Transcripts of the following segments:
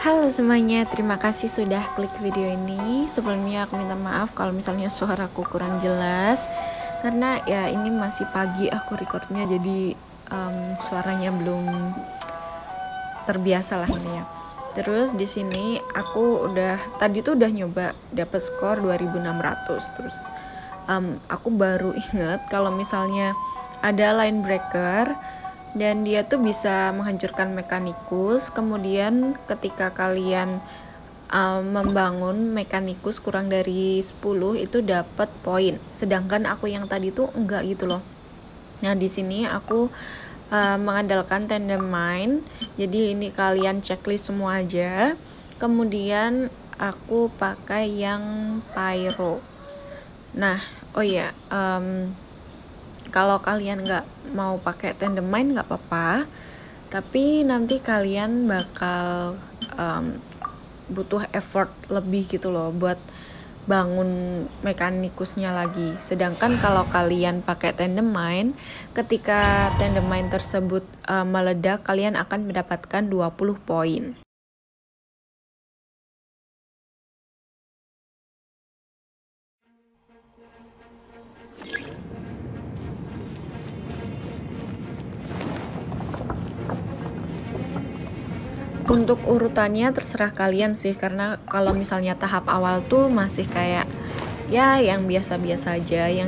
Halo semuanya, terima kasih sudah klik video ini. Sebelumnya aku minta maaf kalau misalnya suaraku kurang jelas, karena ya ini masih pagi aku recordnya, jadi suaranya belum terbiasa lah ini ya. Terus di sini aku tadi tuh udah nyoba dapet skor 2600. Terus aku baru ingat kalau misalnya ada line breaker dan dia tuh bisa menghancurkan mekanikus. Kemudian ketika kalian membangun mekanikus kurang dari 10 itu dapat poin. Sedangkan aku yang tadi tuh enggak gitu loh. Nah, di sini aku mengandalkan tandem mine. Jadi ini kalian checklist semua aja. Kemudian aku pakai yang pyro. Nah, oh ya, kalau kalian nggak mau pakai tandem mine nggak apa-apa, tapi nanti kalian bakal butuh effort lebih gitu loh buat bangun mekanikusnya lagi. Sedangkan kalau kalian pakai tandem mine, ketika tandem mine tersebut meledak, kalian akan mendapatkan 20 poin. Untuk urutannya terserah kalian sih, karena kalau misalnya tahap awal tuh masih kayak ya yang biasa-biasa aja, yang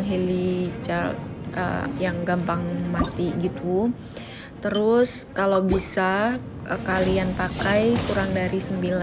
yang gampang mati gitu. Terus kalau bisa kalian pakai kurang dari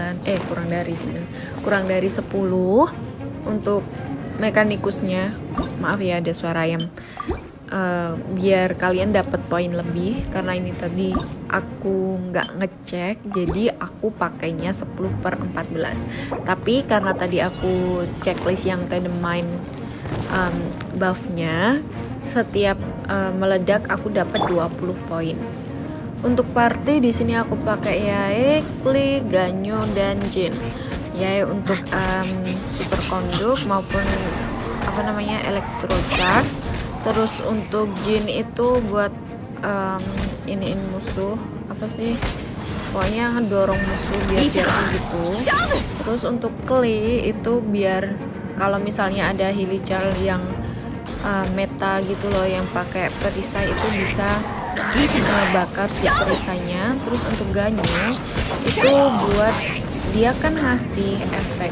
10 untuk mekanikusnya. Maaf ya ada suara ayam. Biar kalian dapat poin lebih, karena ini tadi aku nggak ngecek, jadi aku pakainya 10/14. Tapi karena tadi aku checklist yang tandem mine buffnya, setiap meledak aku dapat 20 poin. Untuk party di sini aku pakai Yae, Klee, Ganyu, dan Jin. Yae untuk super konduk maupun electro charge. Terus untuk Jin itu buat iniin musuh, pokoknya ngedorong musuh biar jatuh gitu. Terus untuk Klee itu biar kalau misalnya ada hilicar yang meta gitu loh, yang pakai perisai itu bisa bakar si perisainya. Terus untuk Ganyu itu buat dia kan ngasih efek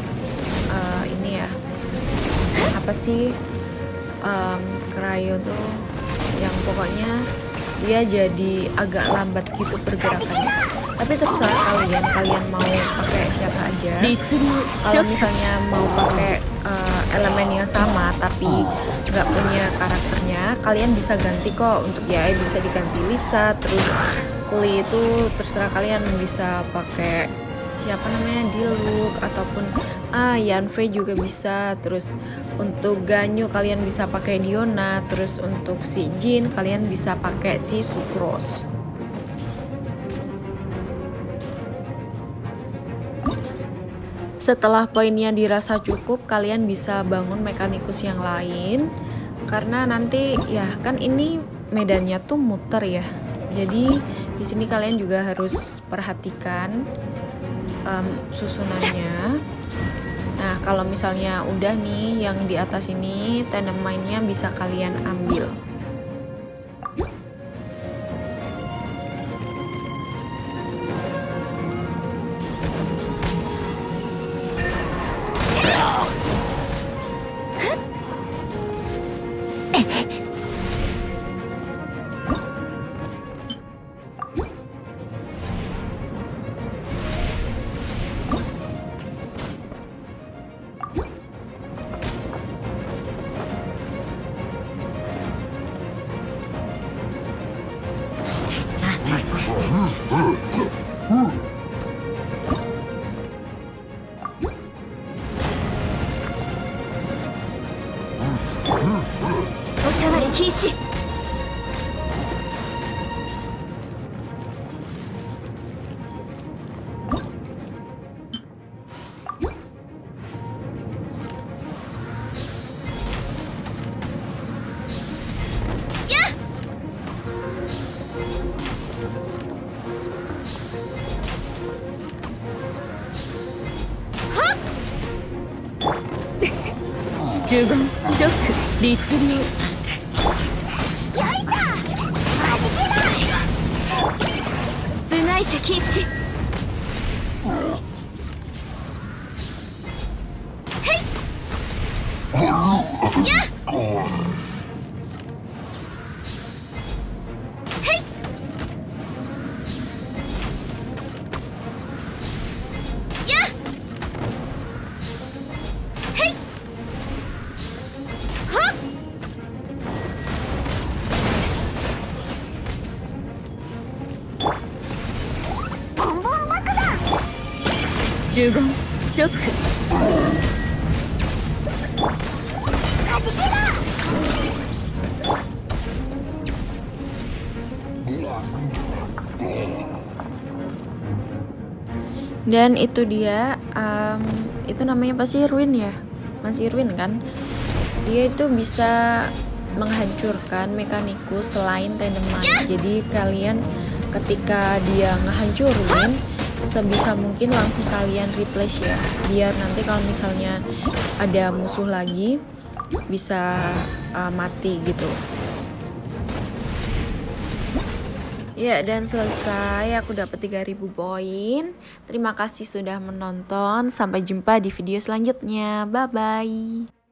cryo tuh, yang pokoknya dia jadi agak lambat gitu pergerakannya. Tapi terserah kalian mau pakai siapa aja. Kalau misalnya mau pakai elemen yang sama tapi nggak punya karakternya, kalian bisa ganti kok. Untuk Yae bisa diganti Lisa. Terus Klee itu terserah kalian, bisa pakai Diluc ataupun Yanfei juga bisa. Terus untuk Ganyu kalian bisa pakai Diona. Terus untuk si Jin kalian bisa pakai si Sucrose. Setelah poinnya dirasa cukup, kalian bisa bangun mekanikus yang lain, karena nanti ya kan ini medannya tuh muter ya. Jadi di sini kalian juga harus perhatikan susunannya. Nah, kalau misalnya udah nih yang di atas ini tandem mine-nya bisa kalian ambil. 呪言直律流部外者禁止呪言直 Dan itu dia, itu namanya pasti Ruin ya, masih Ruin kan. Dia itu bisa menghancurkan Mechanikus selain Tendemai. Jadi kalian ketika dia ngehancurin, sebisa mungkin langsung kalian replace ya, biar nanti kalau misalnya ada musuh lagi bisa mati gitu. Ya, dan selesai, aku dapat 3000 poin. Terima kasih sudah menonton, sampai jumpa di video selanjutnya. Bye bye.